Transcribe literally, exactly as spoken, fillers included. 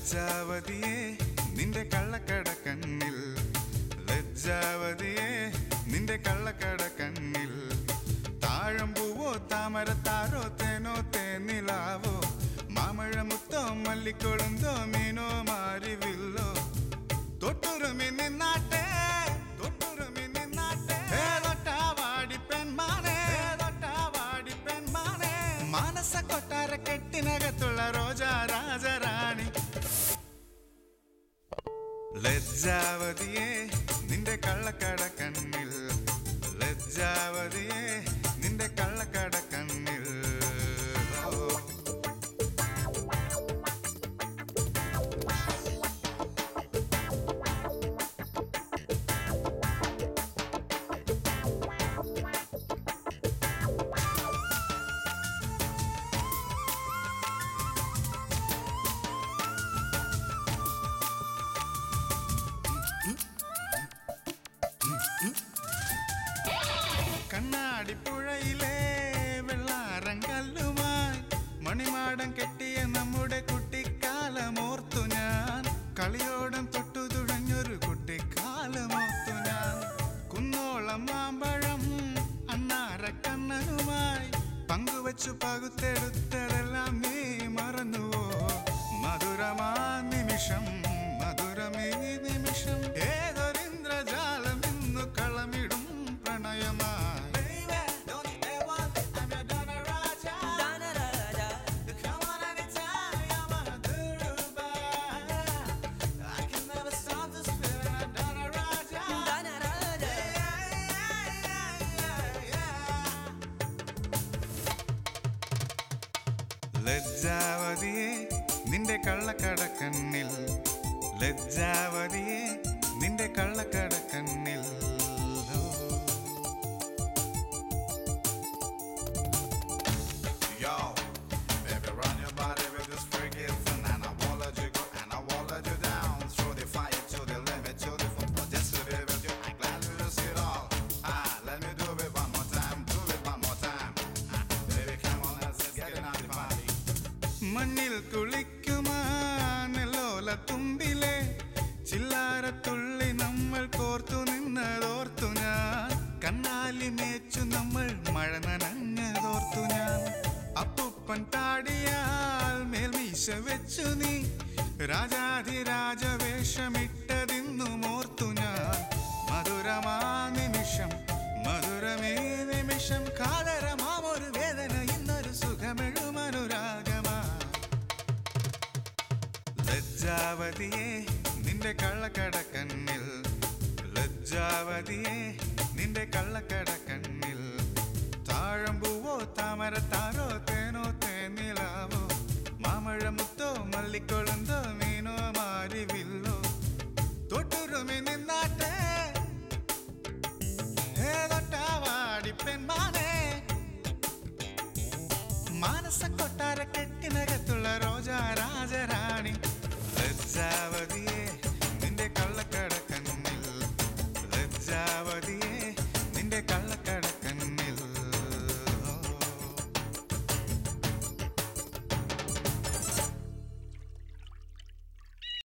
ലജ്ജാവതിയെ നിന്റെ കള്ളക്കട കണ്ണിൽ, ലജ്ജാവതിയെ നിന്റെ കള്ളക്കട കണ്ണിൽ, താഴമ്പൂവോ താമരത്താരോ തേനോ തേനിലാവോ, മാമഴമുത്തോ മല്ലിക്കൊളുന്തോ മീനോ മാരിവില്ലോ, തൊട്ടുറുമി നിന്നാട്ടെ തൊട്ടുറുമി നിന്നാട്ടെ, തൊട്ടാവാടി പെൺമാനെ തൊട്ടാവാടി പെൺമാനെ, മാനസ കൊട്ടാര കെട്ടിനകത്തുള്ള റോജാ രാജറാണി. ലജ്ജാവതിയെ നിന്റെ കള്ളക്കട കണ്ണിൽ, ലജ്ജാവതിയെ നിന്റെ കള്ളക്കട കണ്ണിൽ. കണ്ണാടിപ്പുഴയിലെ വെള്ളാരങ്കല്ലുമായി മണിമാടം കെട്ടിയ നമ്മുടെ കുട്ടിക്കാലമോർത്തു ഞാൻ, കളിയോടം തൊട്ടു തുഴഞ്ഞൊരു കുട്ടിക്കാലമോർത്തു ഞാൻ. കുന്നോളം മാമ്പഴം അണ്ണാരക്കണ്ണനുമായി പങ്കുവച്ചു പകുത്തെടുത്തതെല്ലാം നീ മറന്നുവോ, മധുരമാ നിമിഷം മധുരമേ നിമിഷം, ഏതൊരിന്ദ്രജാലം ഇന്നു കളമിടും പ്രണയമായി. ലജ്ജാവതിയെ നിന്റെ കള്ളക്കട കണ്ണിൽ, ലജ്ജാവതിയെ നിന്റെ കള്ളക്കട കണ്ണിൽ. Yo, baby, run your body with this freaky thing, and I won't let you go, and I won't let you down. Throw the fire to the limit, to the front, just to be with you. I'm glad to see it all. Ah, let me do it one more time, do it one more time. Ah, baby, come on, let's get it out the body. മണ്ണിൽ കുളിക്കുമാലോല തുമ്പിലെ ചില്ലാരത്തുള്ളി നമ്മൾ കോർത്തു നിന്നതോർത്തു ഞാൻ, കണ്ണാലി മേച്ചു നമ്മൾ മഴ നനഞ്ഞതോർത്തു ഞാൻ. അപ്പൂപ്പൻ താടിയാൽ മേൽമീശ വെച്ചു നീ രാജാധിരാജവേഷമിട്ടതിന്നു മോർത്തു ഞാൻ. മധുരമാ നിമിഷം മധുരമേ നിമിഷം, കാതരമാമൊരു വേദന ഇന്നൊരു സുഖമെഴുമനുരാഗമാ. ലജ്ജാവതിയെ നിന്റെ കള്ളക്കട കണ്ണിൽ, ലജ്ജാവതിയെ നിന്റെ കള്ളക്കട കണ്ണിൽ, താഴമ്പൂവോ താമരത്താരോ തേനോ തേനിലാവോ, മാമഴമുത്തോ മല്ലിക്കൊളുന്തോ മീനോ മാരിവില്ലോ, തൊട്ടുറുമി നിന്നാട്ടെ തൊട്ടാവാടി പെൺമാനെ, മാനസ